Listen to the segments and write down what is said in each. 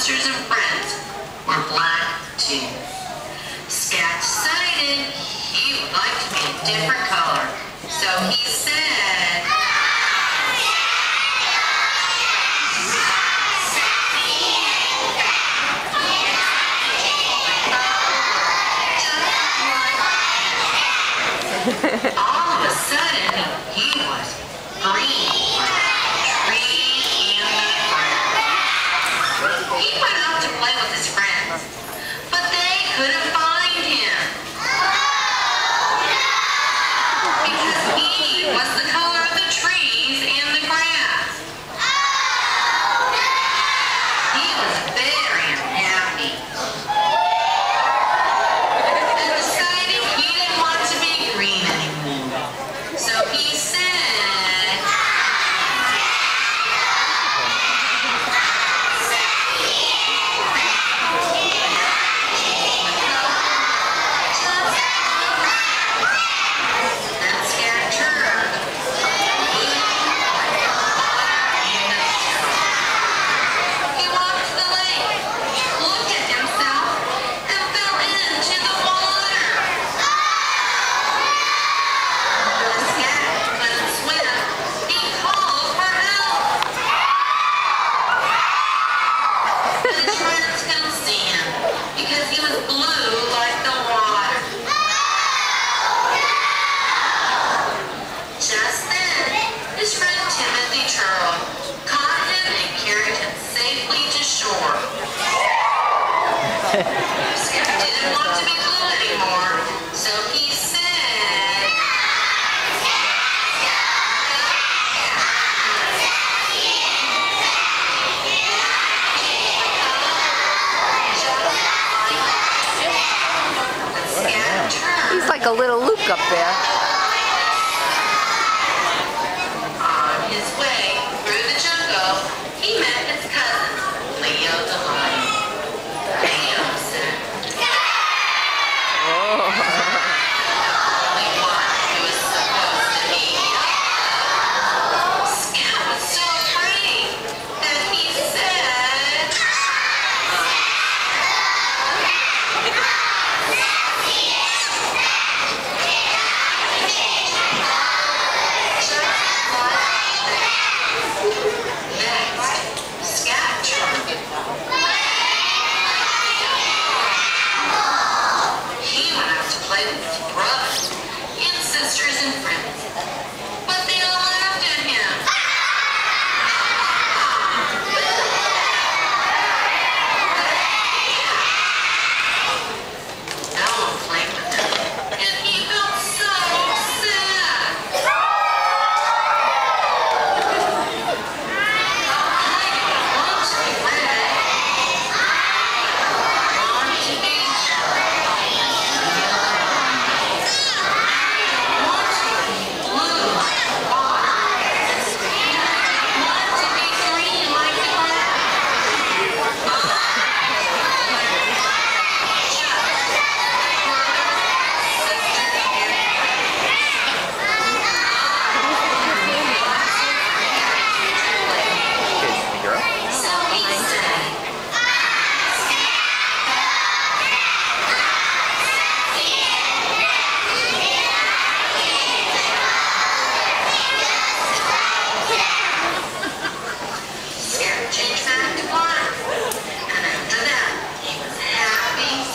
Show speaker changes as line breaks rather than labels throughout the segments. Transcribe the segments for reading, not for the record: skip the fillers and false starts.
sisters and friends were black too. Scat decided he would like to be a different color, so he said, all of a sudden, he was green. He went out to play with his friends, but they couldn't find him because he was the color of the trees and the grass. He was very unhappy and decided he didn't want to be green anymore. So he said, because he was blue like the water. Just then, his friend Timothy Turtle caught him and carried him safely to shore. Scat didn't want to be blue anymore, so he said,
he's like a little Luke up there.
On his way through the jungle, he met his cousin, Leo the lion. Leo said, only one who was supposed to be. Scat was so afraid that he said, sisters and friends, but they all laughed at him. No one played with him, and he felt so sad. I don't want to be red. I want to be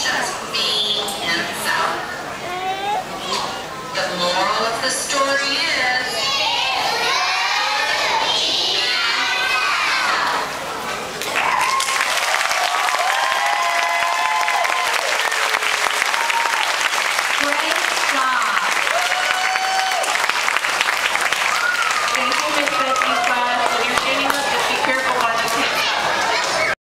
the moral of the story is